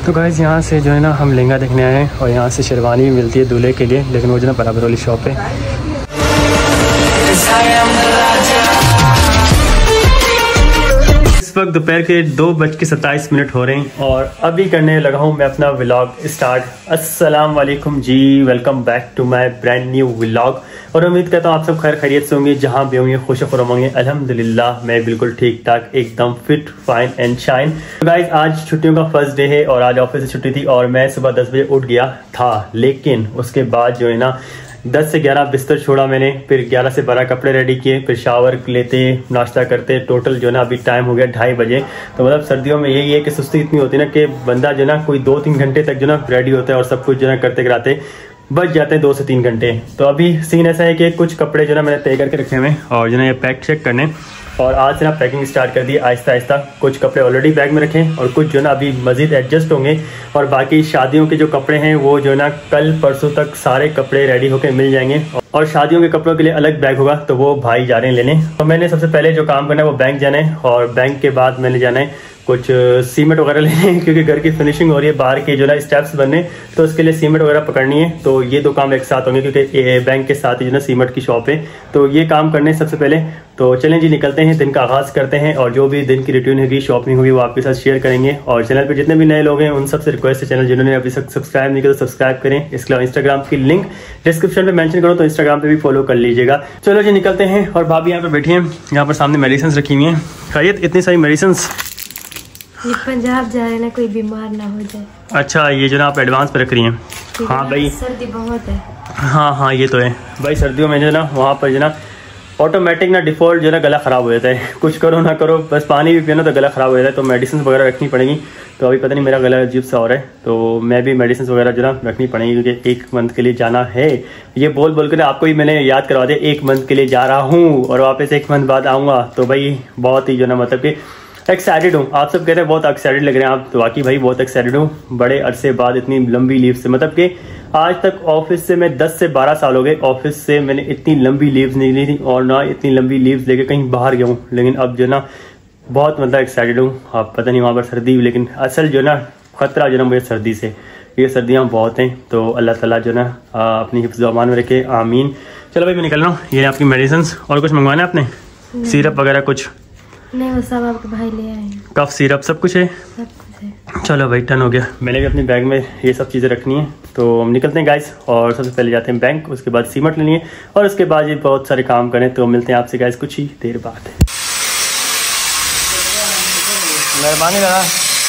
तो गाइस यहाँ से जो है ना हम लहंगा देखने आए हैं और यहाँ से शेरवानी भी मिलती है दूल्हे के लिए, लेकिन वो जो ना बराबर वाली शॉप है। इस वक्त दोपहर के 2:27 हो रहे हैं और अभी करने लगा हूँ मैं अपना व्लॉग स्टार्ट। अस्सलाम वालेकुम जी, welcome back to my brand new vlog. और उम्मीद करता हूँ आप सब खैर खैरियत से होंगे, जहाँ भी होंगे खुश खुरम होंगे। अल्हम्दुलिल्लाह मैं बिल्कुल ठीक ठाक, एकदम फिट फाइन एंड शाइन। तो गाइस आज छुट्टियों का फर्स्ट डे है और आज ऑफिस से छुट्टी थी और मैं सुबह 10 बजे उठ गया था, लेकिन उसके बाद जो है ना 10 से 11 बिस्तर छोड़ा मैंने, फिर 11 से 12 कपड़े रेडी किए, फिर शावर लेते नाश्ता करते, टोटल जो ना अभी टाइम हो गया 2:30 बजे। तो मतलब सर्दियों में यही है कि सुस्ती इतनी होती है ना कि बंदा जो ना कोई 2-3 घंटे तक जो ना रेडी होता है और सब कुछ जो ना करते कराते बच जाते हैं 2 से 3 घंटे। तो अभी सीन ऐसा है कि कुछ कपड़े जो ना मैंने तय करके रखे हुए हैं और जो ना ये पैक चेक करने और आज से ना पैकिंग स्टार्ट कर दी आहिस्ता आहिस्ता। कुछ कपड़े ऑलरेडी बैग में रखे और कुछ जो ना अभी मजीद एडजस्ट होंगे और बाकी शादियों के जो कपड़े हैं वो जो ना कल परसों तक सारे कपड़े रेडी होकर मिल जाएंगे और शादियों के कपड़ों के लिए अलग बैग होगा, तो वो भाई जा रहे हैं लेने। तो मैंने सबसे पहले जो काम करना है वो बैंक जाना है और बैंक के बाद मैंने जाना है कुछ सीमेंट वगैरह लेने, क्योंकि घर की फिनिशिंग हो रही है, बाहर के जो ना स्टेप्स बनने, तो उसके लिए सीमेंट वगैरह पकड़नी है। तो ये 2 काम एक साथ होंगे क्योंकि बैंक के साथ ही जो ना सीमेंट की शॉप है, तो ये काम करने सबसे पहले। तो चलें जी निकलते हैं, दिन का आगाज़ करते हैं और जो भी दिन की रूटीन होगी शॉपिंग होगी वो आपके साथ शेयर करेंगे। और चैनल पे जितने भी नए लोग हैं उन सबसे रिक्वेस्ट है, चैनल जिन्होंने अभी तक सब्सक्राइब नहीं किया तो सब्सक्राइब करें। इसके अलावा इंस्टाग्राम की लिंक डिस्क्रिप्शन में मेंशन करो तो इंस्टाग्राम पे भी फॉलो कर लीजिएगा। चलो जी निकलते हैं। और भाभी यहाँ पे बैठी हैं, यहाँ पर सामने मेडिसिन रखी हुई हैं। खैरियत इतनी सारी मेडिसिन? ये पंजाब जा रहे हैं ना, कोई बीमार ना हो जाए। अच्छा, ये जो ना आप एडवांस पे रख रही हैं? हाँ भाई, सर्दी बहुत है। हाँ ये तो है भाई, सर्दियों में जो ना वहाँ पर जो ना ऑटोमेटिक ना डिफ़ॉल्ट जो ना गला ख़राब हो जाता है, कुछ करो ना करो, बस पानी भी पियो तो गला ख़राब हो जाता है। तो मेडिसिन वगैरह रखनी पड़ेगी। तो अभी पता नहीं मेरा गला अजीब सा हो रहा है, तो मैं भी मेडिसिन वगैरह जो ना रखनी पड़ेगी क्योंकि 1 मंथ के लिए जाना है। ये बोल कर आपको ही मैंने याद करवा दिया, 1 मंथ के लिए जा रहा हूँ और वापस 1 मंथ बाद आऊँगा। तो भाई बहुत ही जो ना मतलब कि एक्साइटेड हूँ। आप सब कहते हैं बहुत एक्साइटेड लग रहे हैं आप, तो वाकई भाई बहुत एक्साइटेड हूँ। बड़े अरसे बाद इतनी लंबी लीव से, मतलब कि आज तक ऑफिस से मैं 10 से 12 साल हो गए ऑफिस से मैंने इतनी लंबी लीव्स नहीं ली थी और ना इतनी लंबी लीव्स लेके कहीं बाहर गया हूँ। लेकिन अब जो ना बहुत मतलब एक्साइटेड हूँ। आप पता नहीं वहाँ पर सर्दी, लेकिन असल जो ना खतरा जो ना मुझे सर्दी से, ये सर्दियाँ बहुत हैं। तो अल्लाह ताला जो ना अपनी हिफ्ज़ व अमान में रखे, आमीन। चलो भाई मैं निकल रहा हूँ। ये आपकी मेडिसिन। और कुछ मंगवाना है आपने? सिरप वगैरह कुछ? नहीं, वो सब आपके भाई ले आए। कफ सिरप सब कुछ है? सब कुछ है। चलो भाई टर्न हो गया। मैंने भी अपने बैग में ये सब चीज़ें रखनी है। तो हम निकलते हैं गाइस और सबसे पहले जाते हैं बैंक, उसके बाद सीमेंट लेनी है और उसके बाद ये बहुत सारे काम करें। तो मिलते हैं आपसे गाइस कुछ ही देर बाद। मेहरबानी लगा।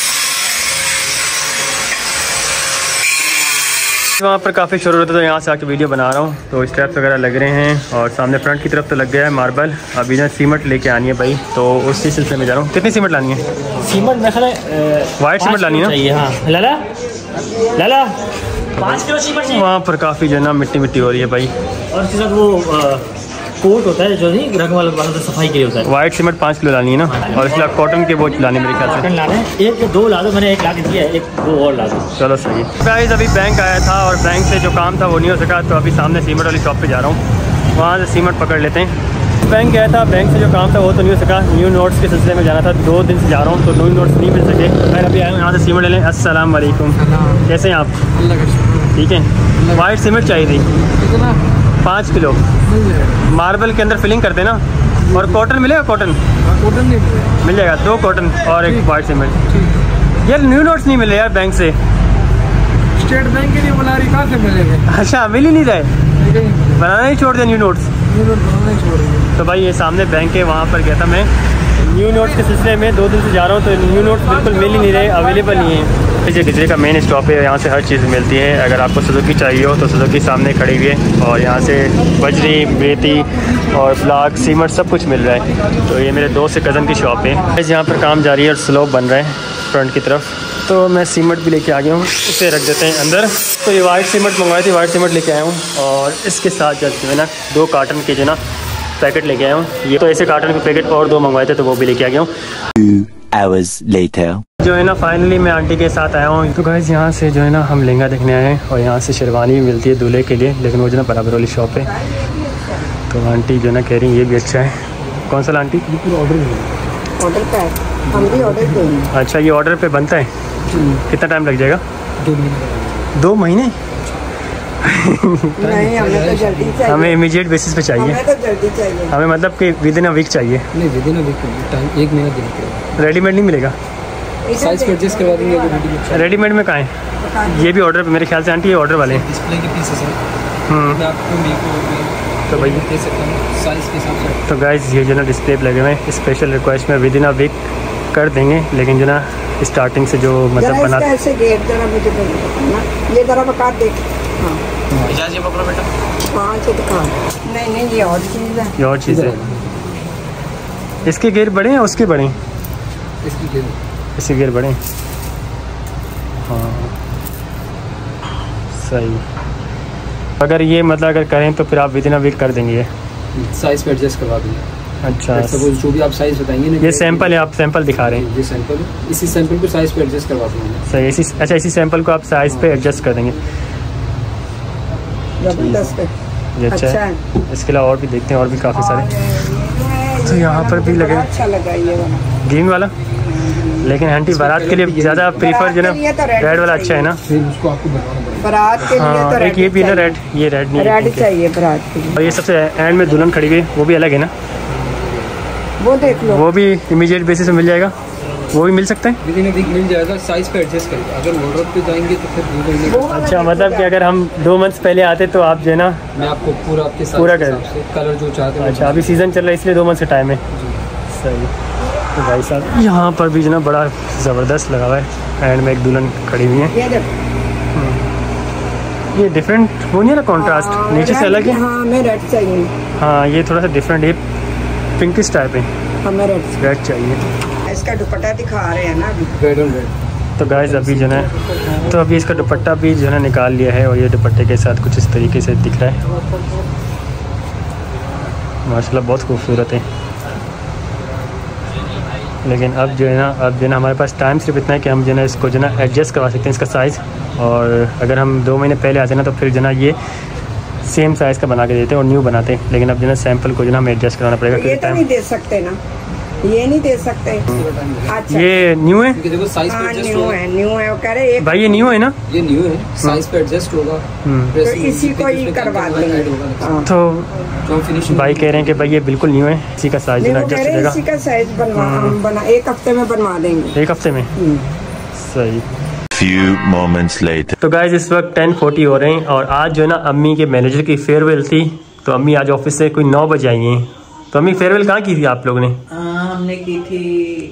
वहाँ पर काफ़ी शोर होता है तो यहाँ से आके वीडियो बना रहा हूँ। तो स्टेप्स वगैरह लग रहे हैं और सामने फ्रंट की तरफ तो लग गया है मार्बल। अभी ना सीमेंट लेके आनी है भाई, तो उसी सिलसिले में जा रहा हूँ। कितनी सीमेंट लानी है? सीमेंट में वाइट सीमेंट लानी है ना? हाँ लाला लाला 5 किलो सीमेंट चाहिए। वहाँ पर काफ़ी जो ना मिट्टी मिट्टी हो रही है भाई। और इसके साथ वो कोट होता है जो नहीं रंग वाला सफाई के लिए होता है। वाइट सीमेंट 5 किलो लानी है ना, और इसके अलावा कॉटन के वो लाने मेरे ख्याल से। कॉटन लाना है, 1 या 2 ला दो, मैंने 1 ला के दिया है, 1-2 और ला दो। चलो सही है गाइस। अभी बैंक आया था और बैंक से जो काम था वो नहीं हो सका, तो अभी सामने सीमेंट वाली शॉप पे जा रहा हूँ, वहाँ से सीमेंट पकड़ लेते हैं। बैंक गया था, बैंक से जो काम था वो तो नहीं हो सका, न्यू नोट्स के सिलसिले में जाना था। 2 दिन से जा रहा हूँ तो न्यू नोट्स नहीं मिल सके। फिर अभी आए यहाँ से सीमेंट ले लें। अस्सलाम वालेकुम, कैसे हैं आप? ठीक है। वाइट सीमेंट चाहिए थी 5 किलो। मार्बल के अंदर फिलिंग करते ना। और कॉटन मिलेगा? कॉटन नहीं मिल जाएगा। 2 कॉटन और 1 वाइट सीमेंट। यार न्यू नोट्स नहीं मिले यार बैंक से। स्टेट बैंक के लिए बुला रही, कहाँ से मिलेंगे? अच्छा मिल ही नहीं रहे, बनाना ही छोड़ दिया न्यू नोट्स। तो भाई ये सामने बैंक है, वहाँ पर गया था मैं न्यू नोट्स के सिलसिले में। 2 दिन से जा रहा हूँ तो न्यू नोट्स बिल्कुल मिल ही नहीं रहे, अवेलेबल नहीं है। ये खिचड़ी का मेन स्टॉप है, यहाँ से हर चीज़ मिलती है। अगर आपको सुजुकी चाहिए हो तो सुजुकी सामने खड़ी हुई है और यहाँ से बजरी, रेती और ब्लॉक, सीमेंट सब कुछ मिल रहा है। तो ये मेरे दोस्त से कज़न की शॉप है। यहाँ पर काम जारी है और स्लोप बन रहा है फ्रंट की तरफ। तो मैं सीमेंट भी लेके आ गया हूँ, इसे रख देते हैं अंदर। तो ये वाइट सीमेंट मंगवाई थी, वाइट सीमेंट लेके आया हूँ और इसके साथ जो है ना 2 कार्टन के जो ना पैकेट लेके आया हूँ। ये तो ऐसे कार्टन के पैकेट और 2 मंगवाए थे तो वो भी लेके आ गया हूँ। 2 hours later जो है ना फाइनली मैं आंटी के साथ आया हूँ। तो गाइस यहाँ से जो है ना हम लहंगा देखने आए हैं और यहाँ से शेरवानी भी मिलती है दूल्हे के लिए, लेकिन वो जो ना बराबर वाली शॉप है। तो आंटी जो ना कह रही है ये भी अच्छा है। कौन सा आंटी? ऑर्डर पे हम भी ऑर्डर देंगे। अच्छा ये ऑर्डर पे बनता है। कितना टाइम लग जाएगा? 2 महीने। 2 महीने? नहीं, हमें तो जल्दी चाहिए। हमें इमीडिएट बेसिस पे चाहिए। हमें तो जल्दी चाहिए। हमें मतलब कि विद इन अ वीक चाहिए। नहीं, within a week time, 1 महीना देना पड़ेगा। रेडीमेड नहीं मिलेगा? साइज को एडजस्ट करवा देंगे तो रेडीमेड। रेडीमेड में कहाँ है? ये भी ऑर्डर पे मेरे ख्याल से आंटी, ये ऑर्डर वाले हैं। डिस्प्ले के पीसेस हैं। मैं आपको तो भाई दे सकता हूँ साइज के हिसाब से। तो गाइस ये जो ना डिस्प्ले पे लगे हुए हैं, स्पेशल रिक्वेस्ट में विद इन अ वीक कर देंगे, लेकिन जो ना स्टार्टिंग से जो मतलब बना ऐसे गेट जरा मुझे ना ये जरा बता देख। हाँ इजाज़त ये पकड़ो बेटा। 5 दिखा। नहीं ये और चीज़ है। ये और चीज़ है। इसके गेयर बड़े हैं, उसके बड़े हैं? इसके गेयर बड़े हैं। हाँ सही। अगर ये मतलब अगर करें तो फिर आप विद इन अ वीक कर देंगे ये? साइज पे एडजस्ट करवा देंगे। अच्छा, जो भी आप साइज बताएंगे ना। ये सैंपल है, आप सैंपल दिखा रहे हैं? ये सैंपल है, इसी सैंपल को साइज पे एडजस्ट करवा देंगे। सही। इसी अच्छा, इसी सैंपल को आप साइज पे एडजस्ट कर देंगे। जबरदस्त है। ये अच्छा है। इसके अलावा और भी देखते हैं, और भी काफ़ी सारे। तो यहाँ पर भी लगे। अच्छा लगा ये वाला, ग्रीन वाला। लेकिन आंटी बारात के लिए ज़्यादा प्रीफर जो ना रेड वाला अच्छा है ना? फिर उसको आपको बनवाना पड़ेगा बारात के लिए। हाँ, तो एक ये भी ना रेड, ये रेड नहीं है। रेड चाहिए बारात के लिए। और ये सबसे एंड में दुल्हन खड़ी हुई है, वो भी अलग है ना? वो देख लो। वो भी इमीडिएट बेसिस पे मिल जाएगा? वो भी मिल सकता है? विद इन अ वीक मिल जाएगा, साइज पे एडजस्ट करके। अगर ऑर्डर पे जाएंगे तो फिर 2 महीने। अच्छा, मतलब कि अगर हम 2 मंथ्स पहले आते तो आप जो है ना मैं आपको पूरा आपके साथ पूरा हिसाब से कलर जो चाहते हैं। अच्छा, अभी सीज़न चल रहा है इसलिए 2 मंथ्स का टाइम है। सही। तो भाई साहब यहाँ पर भी जो ना बड़ा ज़बरदस्त लगा हुआ है, एंड में एक दुल्हन खड़ी हुई है। ये डिफरेंट वो नहीं है ना, कॉन्ट्रास्ट नीचे से अलग है। हाँ हमें रेड चाहिए। हाँ ये थोड़ा सा डिफरेंट है, पिंकिश टाइप है। हमें रेड चाहिए। इसका दुपट्टा दिखा रहे हैं ना अभी। Red on red. तो गाइस अभी जो है तो अभी इसका दुपट्टा भी जो है निकाल लिया है, और ये दुपट्टे के साथ कुछ इस तरीके से दिख रहा है। माशाल्लाह बहुत खूबसूरत है। लेकिन अब जो है ना हमारे पास टाइम सिर्फ इतना है कि हम जो है इसको जो है एडजस्ट करवा सकते हैं इसका साइज़। और अगर हम 2 महीने पहले आते ना तो फिर जो है ये सेम साइज़ का बना के देते हैं और न्यू बनाते हैं। लेकिन अब जो है सैंपल को जो है हमें एडजस्ट कराना पड़ेगा। ये तो नहीं दे सकते ना, ये नहीं दे सकते। अच्छा ये न्यू है? देखो साइज पे एडजस्ट न्यू है, न्यू है। वो कह रहे एक भाई ये न्यू है ना? ये न्यू है, साइज पे एडजस्ट होगा। तो इसी को ही करवा देंगे। तो फिनिशिंग भाई कह रहे हैं कि भाई ये बिल्कुल न्यू है, इसी का साइज एडजस्ट हो जाएगा। इसी का साइज बना 1 हफ्ते में बनवा देंगे। 1 हफ्ते में? सही। Few moments later. तो गाइस इस वक्त 10:40 हो रहे हैं, और आज जो है ना अम्मी के मैनेजर की फेयरवेल थी। तो अम्मी आज ऑफिस से कोई 9 बजे आई हैं। तो अम्मी फेयरवेल कहाँ की थी आप लोगों ने? हमने की थी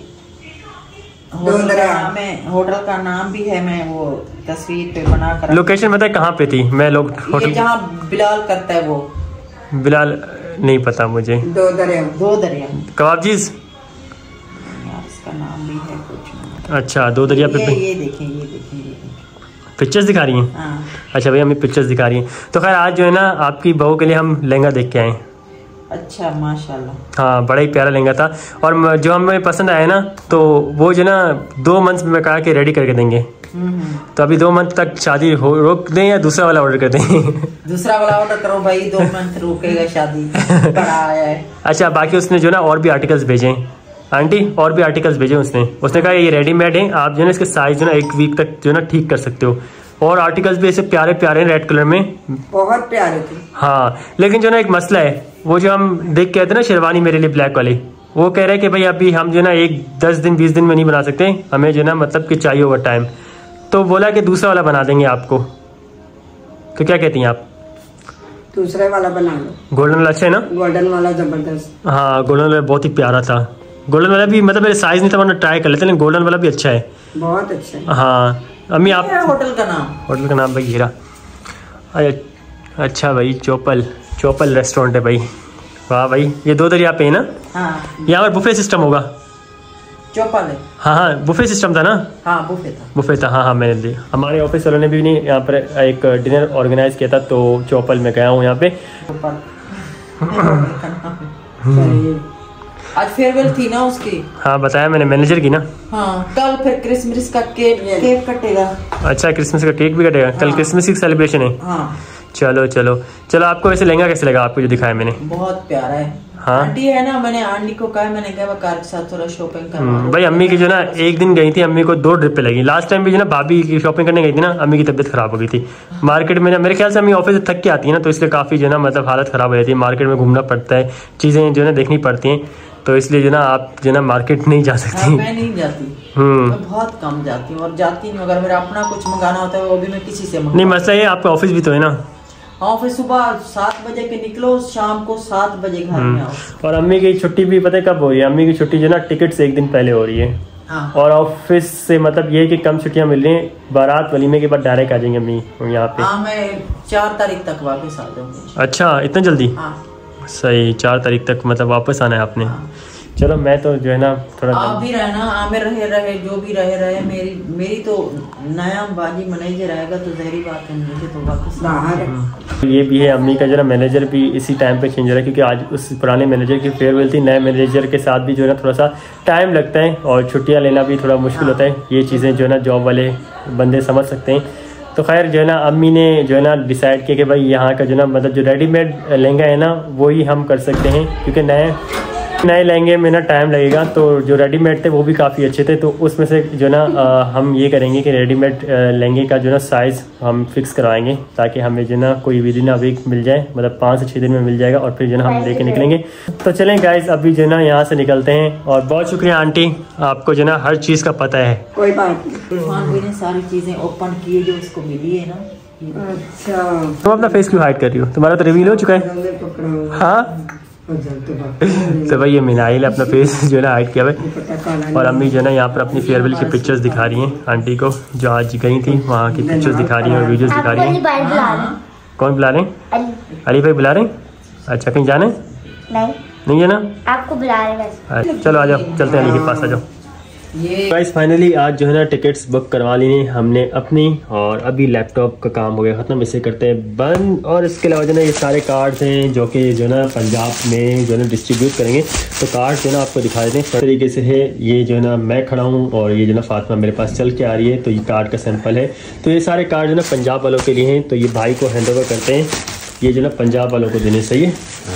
होटल का नाम भी है, मैं वो तस्वीर पे बना कर। लोकेशन बताए कहाँ पे थी? मैं लोग होटल जहाँ बिलाल करता है वो। बिलाल नहीं पता मुझे। 2 दरिया कबाबजीज इसका नाम भी है कुछ। अच्छा 2 दरिया पे। ये देखिए पिक्चर्स दिखा रही हैं? हाँ। अच्छा भैया हमें पिक्चर्स दिखा रही हैं। तो खैर आज जो है ना आपकी बहू के लिए हम लहंगा देख के आए। अच्छा माशाल्लाह। हाँ बड़ा ही प्यारा लहंगा था, और जो हमें पसंद आया ना तो वो जो ना 2 मंथ्स में कहा कि रेडी करके देंगे। तो अभी 2 मंथ तक शादी रोक दें या दूसरा वाला ऑर्डर कर दें? दूसरा वाला ऑर्डर करो भाई, 2 मंथ रुकेगा शादी। बड़ा आया है। अच्छा बाकी उसने जो ना और भी आर्टिकल्स भेजे आंटी, और भी आर्टिकल्स भेजे उसने कहा ये रेडीमेड है, आप जो है इसके साइज जो ना 1 वीक तक जो ना ठीक कर सकते हो। और आर्टिकल्स भी ऐसे प्यारे प्यारे हैं रेड कलर में, बहुत प्यारे थे। हाँ लेकिन जो ना एक मसला है, वो जो हम देख के आते ना शेरवानी मेरे लिए ब्लैक वाली, वो कह रहे हैं कि भाई अभी हम जो ना 10 दिन 20 दिन में नहीं बना सकते, हमें जो ना मतलब कि चाहिए ओवर टाइम। तो बोला कि दूसरा वाला बना देंगे आपको। तो क्या कहती हैं आप? दूसरे वाला बना लो। गोल्डन वाला अच्छा है ना? गोल्डन वाला जबरदस्त। हाँ गोल्डन वाला बहुत ही प्यारा था। गोल्डन वाला भी मतलब मेरे साइज नहीं था, वरना ट्राई कर लेते, लेकिन गोल्डन वाला भी अच्छा है। बहुत अच्छा है। हाँ अम्मी आप होटल का नाम? होटल का नाम भाई हीरा। अच्छा भाई चौपल रेस्टोरेंट है भाई। वाह भाई ये 2 दरिया पे है ना? हाँ। यहाँ पर बुफे सिस्टम होगा? चौपल है। हाँ बुफे सिस्टम था ना? हाँ बुफे था। हाँ मैंने दिया। हमारे ऑफिस वालों ने भी नहीं यहाँ पर एक डिनर ऑर्गेनाइज किया था, तो चौपल में गया हूँ यहाँ पे। आज फेयरवेल थी ना उसकी? हाँ बताया मैंने मैनेजर की ना। हाँ कल फिर क्रिसमस का केक कटेगा। अच्छा क्रिसमस का केक भी कटेगा? कल क्रिसमस की सेलिब्रेशन है। हाँ। चलो आपको वैसे लहंगा कैसे लगा आपको जो दिखाया मैंने? बहुत प्यारा है। हाँ आंटी है ना, मैंने आंटी को कहा, मैंने कहा कार के साथ थोड़ा शॉपिंग करवा। भाई अम्मी की जो ना एक दिन गई थी, अम्मी को 2 ट्रिप पे लगी। लास्ट टाइम भी जो ना भाभी की शॉपिंग करने गई थी ना, अम्मी की तबीयत खराब हो गई थी मार्केट में ना। मेरे ख्याल से अम्मी ऑफिस से थक के आती है ना, तो इसलिए काफ़ी जो ना मतलब हालत ख़राब हो जाती है। मार्केट में घूमना पड़ता है, चीज़ें जो है ना देखनी पड़ती हैं, तो इसलिए जो ना आप जो ना मार्केट नहीं जा सकती। मैं नहीं जाती, मैं बहुत कम जाती हूँ और जाती नहीं। अगर मेरा अपना कुछ मंगाना होता है वो भी मैं किसी से नहीं, मसला ये आपका ऑफिस भी तो है ना। ऑफिस सुबह 7 बजे के निकलो, शाम को 7 बजे घर में आओ। और अम्मी की छुट्टी भी पता है कब हो रही है? अम्मी की छुट्टी जो ना टिकट से 1 दिन पहले हो रही है। हाँ। और ऑफिस से मतलब ये है कि कम छुट्टियां मिल रही हैं, बारात वलीमे के बाद डायरेक्ट आ जाएंगे अम्मी यहाँ पे। हाँ, मैं 4 तारीख तक वापस आ जाऊंगी। अच्छा, इतना जल्दी? हाँ। सही, 4 तारीख तक मतलब वापस आना है आपने। हाँ। चलो मैं तो जो है ना थोड़ा आप भी रहना, आमिर रहे जो भी रहे मेरी तो नया बाजी मैनेजर आएगा तो जहरी बात है, मुझे तो वापस बाहर। ये भी है अम्मी का जरा मैनेजर भी इसी टाइम पे चेंज हो रहा है, क्योंकि आज उस पुराने मैनेजर की फेयरवेल थी। नए मैनेजर के साथ भी जो है ना थोड़ा सा टाइम लगता है और छुट्टियाँ लेना भी थोड़ा मुश्किल होता है। ये चीज़ें जो है ना जॉब वाले बंदे समझ सकते हैं। तो खैर जो है ना अम्मी ने जो है ना डिसाइड किया कि भाई यहाँ का जो ना मतलब जो रेडीमेड लहंगा है ना वही हम कर सकते हैं, क्योंकि नए लहंगे में ना टाइम लगेगा। तो जो रेडीमेड थे वो भी काफ़ी अच्छे थे, तो उसमें से जो ना हम ये करेंगे कि रेडीमेड लहंगे का जो ना साइज़ हम फिक्स करवाएंगे, ताकि हमें जो ना कोई विदिन अ वीक मिल जाए, मतलब 5 से 6 दिन में मिल जाएगा और फिर जो ना हम लेके निकलेंगे। तो चलें गाइस, अभी जो ना यहाँ से निकलते हैं। और बहुत शुक्रिया आंटी, आपको जो ना हर चीज़ का पता है। कोई बात नहीं। इरफान भाई ने सारी चीजें ओपन की जो उसको मिली है ना। अच्छा, तुम अपना फेस क्यों हाइड कर रही हो? तुम्हारा तो रिवील हो चुका है। हाँ तो भाई ये मिनाइल अपना फेस जो है ना हाइड किया है। और अम्मी जो है ना यहाँ पर अपनी फेयरवेल की पिक्चर्स दिखा रही हैं आंटी को, जो आज गई थी वहाँ की पिक्चर्स दिखा रही हैं और वीडियोस दिखा रही हैं। कौन बुला रहे हैं? अली भाई बुला रहे हैं। अच्छा, कहीं जाना है? नहीं है ना, आपको बुला रहे हैं। चलो आ जाओ, चलते हैं अली के पास, आ जाओ। गाइस फाइनली आज जो है ना टिकट्स बुक करवा ली हमने अपनी, और अभी लैपटॉप का काम हो गया खत्म, इसे करते हैं बंद। और इसके अलावा जो ना ये सारे कार्ड्स हैं जो कि जो ना पंजाब में जो है ना डिस्ट्रीब्यूट करेंगे, तो कार्ड जो है ना आपको दिखा देते हैं। इस तरीके से है, ये जो है ना मैं खड़ा हूँ और ये जो ना फातिमा मेरे पास चल के आ रही है, तो ये कार्ड का सैंपल है। तो ये सारे कार्ड जो ना पंजाब वालों के लिए हैं, तो ये भाई को हैंड ओवर करते हैं, ये जो ना पंजाब वालों को देने। सही है।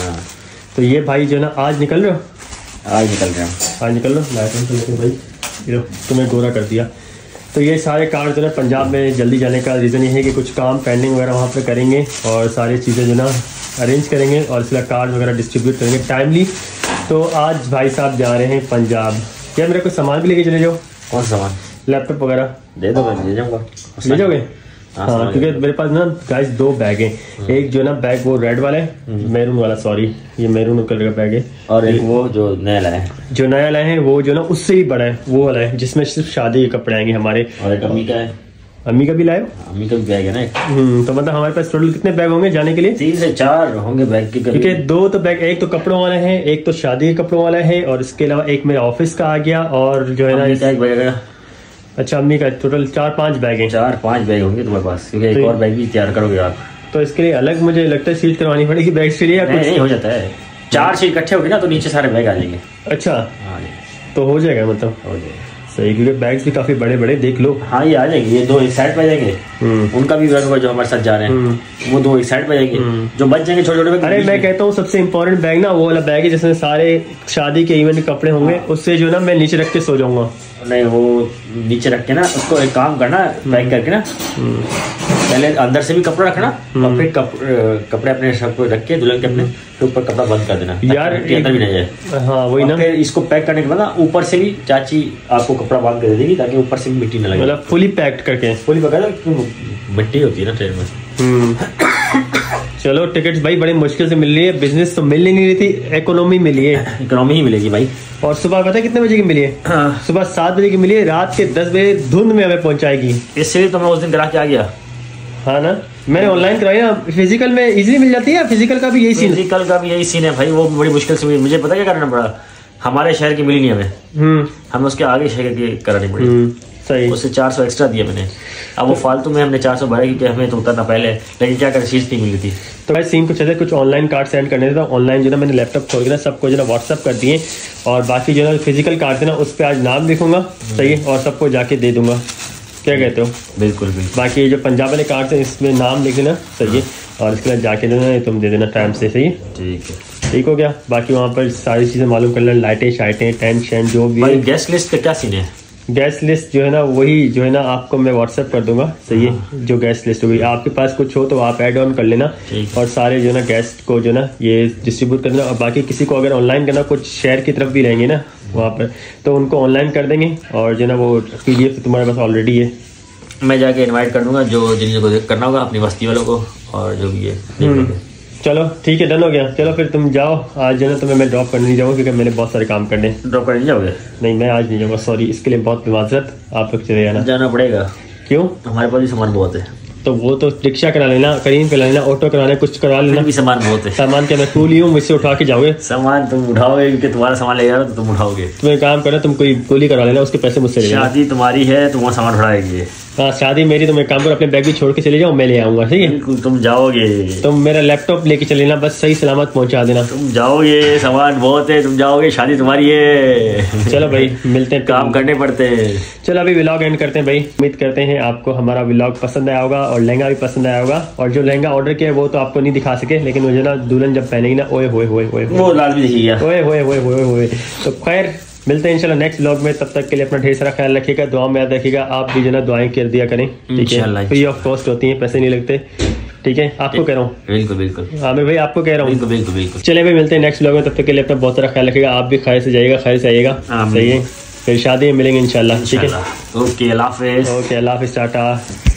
तो ये भाई जो ना आज निकल रहे हो? आज निकल रहे हैं, आज निकल लो भाई, तुम्हें गोरा कर दिया। तो ये सारे कार्ड जो ना पंजाब में जल्दी जाने का रीज़न ये है कि कुछ काम पेंडिंग वगैरह वहाँ पे करेंगे और सारी चीज़ें जो ना अरेंज करेंगे और इसलिए कार्ड वगैरह डिस्ट्रीब्यूट करेंगे टाइमली। तो आज भाई साहब जा रहे हैं पंजाब। क्या मेरा कोई सामान भी लेके चले जाओ? कौन सा सामान? लैपटॉप वगैरह दे दो, मैं ले जाऊँगा। ले जाओगे? हाँ, क्योंकि मेरे पास ना गाइस 2 बैग हैं। एक जो ना बैग वो रेड वाला है, मैरून वाला, सॉरी ये मैरून कलर का बैग है, और एक वो जो नया लाए हैं, जो नया लाए हैं वो जो ना उससे भी बड़ा है, वो वाला है जिसमें सिर्फ शादी के कपड़े आएंगे हमारे। और एक अम्मी का है। अम्मी का भी लाए? अम्मी का भी बैग है ना एक। तो मतलब हमारे पास टोटल कितने बैग होंगे जाने के लिए? 3 से 4 होंगे बैग के। क्योंकि 2 तो बैग, एक तो कपड़ों वाला है, एक तो शादी के कपड़ों वाला है, और इसके अलावा एक मेरे ऑफिस का आ गया, और जो है ना एक बैग है। अच्छा, अम्मी का टोटल 4-5 बैग हैं। 4-5 बैग होंगे तुम्हारे पास, क्योंकि एक और बैग भी तैयार करोगे आप, तो इसके लिए अलग मुझे लगता है सीट करवानी पड़ेगी बैग के लिए या कुछ? नहीं, हो जाता है। 4 सीट इकट्ठे होगी ना तो नीचे सारे बैग आ जाएंगे। अच्छा, हाँ तो हो जाएगा मतलब। हो जाएगा सही, क्योंकि बैग्स भी काफी बड़े बड़े, देख लो। हाँ, ये आ जाएंगे, ये 2 एक साइड पे जाएंगे, उनका भी बैग होगा जो हमारे साथ जा रहे हैं, वो 2 एक साइड पे जाएंगे, जो बच जाएंगे छोटे छोटे बैग। अरे मैं कहता हूँ सबसे इम्पोर्टेंट बैग ना वो वाला बैग है जिसमें सारे शादी के इवेंट के कपड़े होंगे, उससे जो ना मैं नीचे रख के सो जाऊंगा। नहीं, वो नीचे रख के ना उसको एक काम करना, पैक करके ना पहले अंदर से भी कपड़ा रखना और फिर कपड़े अपने सबको रख के दुल्हन के अपने ऊपर कपड़ा बंद कर देना यार, अंदर भी नहीं जाए। हाँ वही ना। फिर इसको पैक करने के बाद ना ऊपर से भी चाची आपको कपड़ा बांध कर दे देगी ताकि ऊपर से भी मिट्टी न लगे। मतलब फुली पैक्ड करके? फुली पका दो, मिट्टी होती है ना ट्रेन में। चलो टिकट्स भाई बड़ी मुश्किल से मिल रही है, बिजनेस तो मिल नहीं रही थी, इकोनॉमी मिली है। इकोनॉमी ही मिलेगी भाई। और सुबह पता है कितने बजे की मिली है? हाँ। सुबह 7 बजे की मिली है, रात के 10 बजे धुंध में हमें पहुंचाएगी। इससे तो मैं उस दिन करा के आ गया। हाँ ना, मैंने ऑनलाइन कराई ना। फिजिकल में इजीली मिल जाती है, फिजिकल का भी यही सीन? फिजिकल का भी यही सीन है भाई, वो बड़ी मुश्किल से मुझे पता क्या करना पड़ा, हमारे शहर की मिली नहीं हमें, हमें उसके आगे शहर की करानी पड़ी। सही, उससे 400 एक्स्ट्रा दिया मैंने। अब वो फालतू में हमने 400 भरा क्योंकि हमें तो उतरना पहले, लेकिन क्या करें सीट नहीं मिली थी। तो भाई सीन कुछ ऐसे, कुछ ऑनलाइन कार्ड सेंड करने थे, तो ऑनलाइन जो ना मैंने लैपटॉप खोल के ना सबको जो ना व्हाट्सअप कर दिए, और बाकी जो ना फिजिकल कार्ड थे ना उस पर आज नाम लिखूंगा, सही है, और सबको जाके दे दूंगा। क्या कहते हो? बिल्कुल बिल्कुल। बाकी जो पंजाब वाले कार्ड थे इसमें नाम लिख देना, सही है, और इसके बाद जाके देना, तुम दे देना टाइम से, सही है? ठीक है। ठीक हो गया। बाकी वहाँ पर सारी चीज़ें मालूम कर लें, लाइटें शाइटें टेंट शेंट जो भी भाई गैस लिस्ट का क्या सीन है? गैस लिस्ट जो है ना वही जो है ना आपको मैं व्हाट्सएप कर दूंगा, सही है। जो गैस लिस्ट होगी आपके पास कुछ हो तो आप ऐड ऑन कर लेना और सारे जो है ना गेस्ट को जो ना ये डिस्ट्रीब्यूट कर देना। और बाकी किसी को अगर ऑनलाइन करना, कुछ शहर की तरफ भी रहेंगे ना वहाँ पर, तो उनको ऑनलाइन कर देंगे और जो ना वो PDF तो तुम्हारे पास ऑलरेडी है, मैं जाके इनवाइट कर दूंगा जो जिन को करना होगा अपनी बस्ती वालों को, और जो भी है चलो ठीक है, डन हो गया। चलो फिर तुम जाओ, आज जो है ना तुम्हें मैं ड्रॉप करने नहीं जाऊँगा क्योंकि मैंने बहुत सारे काम करने। ड्रॉप करने जाओगे? नहीं मैं आज नहीं जाऊँगा, सॉरी, इसके लिए बहुत माजरत, आप लोग चले जाना। जाना पड़ेगा। क्यों? हमारे पास भी सामान बहुत है। तो वो तो रिक्शा करा लेना, करीम करा लेना, ऑटो कराना, कुछ करवा लेना। भी सामान बहुत है। सामान क्या मैं कूली हूँ, मुझसे उठा के जाओगे? सामान तुम उठाओगे क्योंकि तुम्हारा सामान ले जा रहा तो तुम उठाओगे। तुम्हें काम करना, तुम कोई कूली करवा लेना, उसके पैसे मुझसे ले लेना। शादी तुम्हारी है, तुम वो सामान उठाएगी। हाँ शादी मेरी, तुम एक काम करो, अपने बैग भी छोड़ के चले जाओ, मैं ले आऊंगा, ठीक है? बिल्कुल तुम जाओगे। तुम मेरा लैपटॉप लेके चले लेना, बस सही सलामत पहुंचा देना। तुम जाओगे, सामान बहुत है, तुम जाओगे, शादी तुम्हारी है। चलो भाई मिलते हैं, काम करने पड़ते हैं। चलो अभी व्लॉग एंड करते हैं भाई। उम्मीद करते हैं आपको हमारा व्लॉग पसंद आया होगा और लहंगा भी पसंद आया होगा। और जो लहंगा ऑर्डर किया है वो तो आपको नहीं दिखा सके, लेकिन मुझे ना दुल्हन जब पहनेगी ना, ओए होए होए होए, वो लाजमी दिखेगा। ओए होए होए होए होए। तो खैर मिलते हैं इंशाल्लाह नेक्स्ट व्लॉग में, तब तक के लिए अपना ढेर सारा ख्याल रखिएगा, दुआ में याद रखिएगा। आप भी जो ना दुआएं कर दिया करें, ठीक है? फ्री ऑफ कॉस्ट होती है, पैसे नहीं लगते, ठीक है? आपको कह रहा हूँ, बिल्कुल बिल्कुल आमिर भाई आपको कह रहा हूँ, बिल्कुल बिल्कुल। चले भाई मिलते हैं नेक्स्ट व्लॉग में, तब तक के लिए अपना बहुत सारा ख्याल रखिएगा। आप भी खैर से जाइएगा, खैर से आइएगा, सही है? फिर शादी में मिलेंगे इंशाल्लाह, ठीक है? ओके अल्लाह हाफिज़। ओके अल्लाह हाफिज़, टाटा।